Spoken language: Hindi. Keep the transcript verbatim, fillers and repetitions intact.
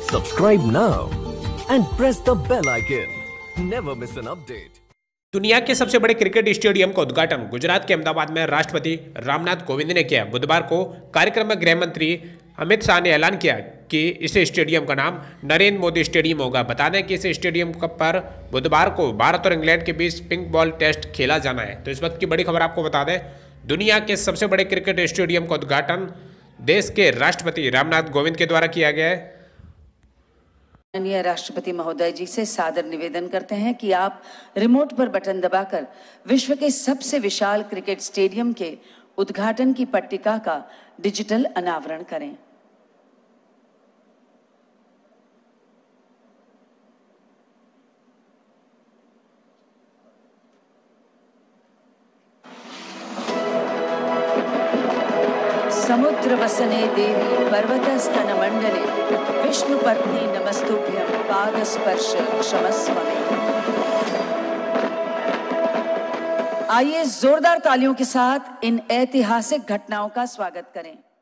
Subscribe now and press the bell icon. Never miss an update. दुनिया के सबसे बड़े क्रिकेट स्टेडियम का उद्घाटन गुजरात के अहमदाबाद में राष्ट्रपति रामनाथ कोविंद ने किया। बुधवार को कार्यक्रम में गृह मंत्री अमित शाह ने ऐलान किया कि इस स्टेडियम का नाम नरेंद्र मोदी स्टेडियम होगा। बता दें कि इस स्टेडियम पर बुधवार को भारत और इंग्लैंड के बीच पिंक बॉल टेस्ट खेला जाना है। तो इस वक्त की बड़ी खबर आपको बता दें, दुनिया के सबसे बड़े क्रिकेट स्टेडियम का उद्घाटन देश के राष्ट्रपति रामनाथ कोविंद के द्वारा किया गया है। माननीय राष्ट्रपति महोदय जी से सादर निवेदन करते हैं कि आप रिमोट पर बटन दबाकर विश्व के सबसे विशाल क्रिकेट स्टेडियम के उद्घाटन की पट्टिका का डिजिटल अनावरण करें। समुद्र वसने देवी पर्वतस्तन मंडले विष्णु पत्नी नमस्तुभ्यं पाद स्पर्श क्षमस्व मे। आइए जोरदार तालियों के साथ इन ऐतिहासिक घटनाओं का स्वागत करें।